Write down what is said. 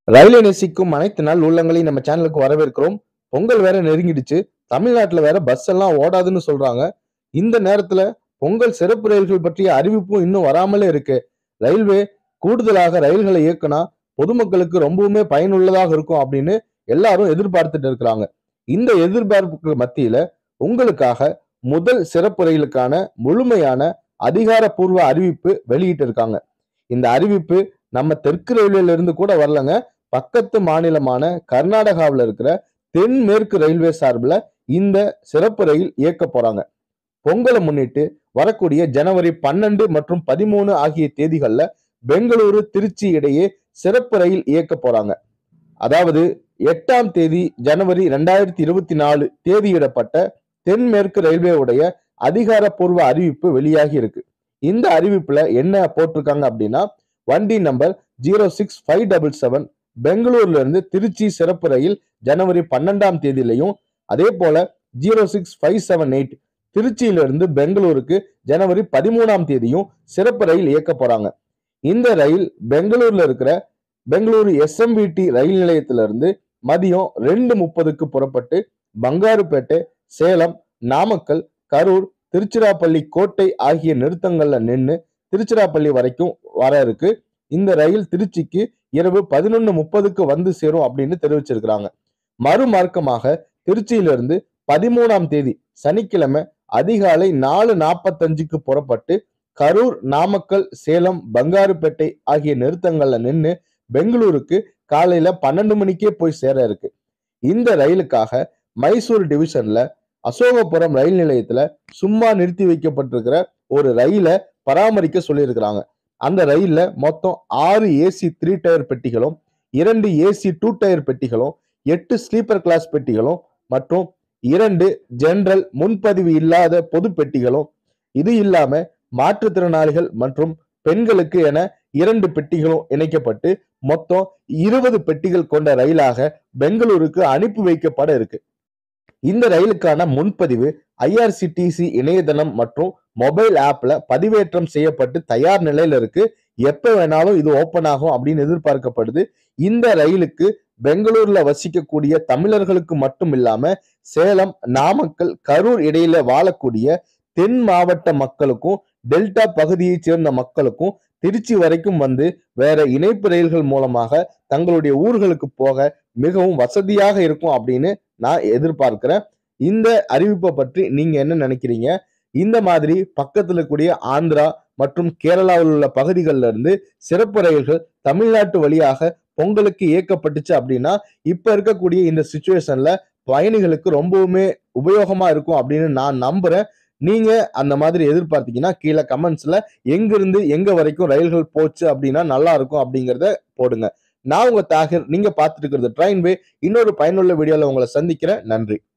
ரயிலை நேசிக்கும் அனைத்து நாள் உள்ளங்களையும் நம்ம சேனலுக்கு வரவேற்கிறோம். பொங்கல் வேற நெருங்கிடுச்சு. தமிழ்நாட்டுல வேற பஸ் எல்லாம் ஓடாதுன்னு சொல்றாங்க. இந்த நேரத்துல பொங்கல் சிறப்பு ரயில்கள் பற்றிய அறிவிப்பும் இன்னும் வராமலே இருக்கு. ரயில்வே கூடுதலாக ரயில்களை இயக்குனா பொதுமக்களுக்கு ரொம்பவுமே பயனுள்ளதாக இருக்கும் அப்படின்னு எல்லாரும் எதிர்பார்த்துட்டு இருக்கிறாங்க. இந்த எதிர்பார்ப்புக்கு மத்தியில உங்களுக்காக முதல் சிறப்பு ரயிலுக்கான முழுமையான அதிகாரப்பூர்வ அறிவிப்பு வெளியிட்டு இருக்காங்க. இந்த அறிவிப்பு நம்ம தெற்கு ரயில்வேல இருந்து கூட வரலங்க. பக்கத்து மாநிலமான கர்நாடகாவில் இருக்கிற தென்மேற்கு ரயில்வே சார்பில் இந்த சிறப்பு ரயில் இயக்க போறாங்க. பொங்கலை முன்னிட்டு வரக்கூடிய ஜனவரி 12 மற்றும் 13 ஆகிய தேதிகள்ல பெங்களூரு திருச்சி இடையே சிறப்பு ரயில் இயக்க போறாங்க. அதாவது 8ஆம் தேதி ஜனவரி 2024 தேதியிடப்பட்ட தென்மேற்கு ரயில்வேவுடைய அதிகாரப்பூர்வ அறிவிப்பு வெளியாகி இருக்கு. இந்த அறிவிப்புல என்ன போட்டிருக்காங்க அப்படின்னா, வண்டி நம்பர் 06577 பெங்களூர்ல இருந்து திருச்சி சிறப்பு ரயில் ஜனவரி 12ஆம் தேதியிலையும், அதே போல 06578 திருச்சியிலிருந்து பெங்களூருக்கு ஜனவரி 13ஆம் தேதியும் சிறப்பு ரயில் இயக்க போறாங்க. இந்த ரயில் பெங்களூர்ல இருக்கிற பெங்களூரு எஸ்எம்பிடி ரயில் நிலையத்திலிருந்து மதியம் 2:30க்கு புறப்பட்டு பங்காருப்பேட்டை, சேலம், நாமக்கல், கரூர், திருச்சிராப்பள்ளி கோட்டை ஆகிய நிறுத்தங்கள்ல நின்று திருச்சிராப்பள்ளி வரைக்கும் வர இருக்கு. இந்த ரயில் திருச்சிக்கு இரவு 11:30க்கு வந்து சேரும் அப்படின்னு தெரிவிச்சிருக்கிறாங்க. மறுமார்க்கமாக திருச்சியிலிருந்து 13ஆம் தேதி சனிக்கிழமை அதிகாலை 4:45க்கு புறப்பட்டு கரூர், நாமக்கல், சேலம், பங்காருப்பேட்டை ஆகிய நிறுத்தங்கள்ல நின்று பெங்களூருக்கு காலையில 12 மணிக்கே போய் சேர இருக்கு. இந்த ரயிலுக்காக மைசூர் டிவிஷன்ல அசோகபுரம் ரயில் நிலையத்துல சும்மா நிறுத்தி வைக்கப்பட்டிருக்கிற ஒரு ரயிலை பராமரிக்க சொல்லியிருக்கிறாங்க. அந்த ரயில்ல மொத்தம் 6 ஏசி 3 டயர் பெட்டிகளும், 2 ஏசி 2 டயர் பெட்டிகளும், 8 ஸ்லீப்பர் கிளாஸ் பெட்டிகளும் மற்றும் 2 ஜெனரல் முன்பதிவு இல்லாத பொது பெட்டிகளும், இது இல்லாம மாற்றுத்திறனாளிகள் மற்றும் பெண்களுக்கு என 2 பெட்டிகளும் இணைக்கப்பட்டு மொத்தம் 20 பெட்டிகள் கொண்ட ரயிலாக பெங்களூருக்கு அனுப்பி வைக்கப்பட இருக்கு. இந்த ரயிலுக்கான முன்பதிவு ஐஆர்சிடிசி இணையதளம் மற்றும் மொபைல் ஆப்ல பதிவேற்றம் செய்யப்பட்டு தயார் நிலையில இருக்கு. எப்ப வேணாலும் இது ஓபன் ஆகும் அப்படின்னு எதிர்பார்க்கப்படுது. இந்த ரயிலுக்கு பெங்களூர்ல வசிக்கக்கூடிய தமிழர்களுக்கு மட்டும் இல்லாம சேலம், நாமக்கல், கரூர் இடையில வாழக்கூடிய தென் மாவட்ட மக்களுக்கும், டெல்டா பகுதியைச் சேர்ந்த மக்களுக்கும் திருச்சி வரைக்கும் வந்து வேற இணைப்பு ரயில்கள் மூலமாக தங்களுடைய ஊர்களுக்கு போக மிகவும் வசதியாக இருக்கும் அப்படின்னு நான் எதிர்பார்க்கிறேன். இந்த அறிவிப்பை பற்றி நீங்க என்ன நினைக்கிறீங்க? இந்த மாதிரி பக்கத்துல கூடிய ஆந்திரா மற்றும் கேரளாவில் உள்ள பகுதிகளில் இருந்து சிறப்பு ரயில்கள் தமிழ்நாட்டு வழியாக பொங்கலுக்கு இயக்கப்பட்டுச்சு அப்படின்னா இப்ப இருக்கக்கூடிய இந்த சிச்சுவேஷன்ல பயணிகளுக்கு ரொம்பவுமே உபயோகமா இருக்கும் அப்படின்னு நான் நம்புறேன். நீங்க அந்த மாதிரி எதிர்பார்த்தீங்கன்னா கீழே கமெண்ட்ஸ்ல எங்கிருந்து எங்க வரைக்கும் ரயில்கள் போச்சு அப்படின்னா நல்லா இருக்கும் அப்படிங்கிறத போடுங்க. நான் உங்க தாகிர், நீங்க பார்த்துட்டு இருக்கிறது ட்ரெயின்வே. இன்னொரு பயனுள்ள வீடியோல உங்களை சந்திக்கிறேன். நன்றி.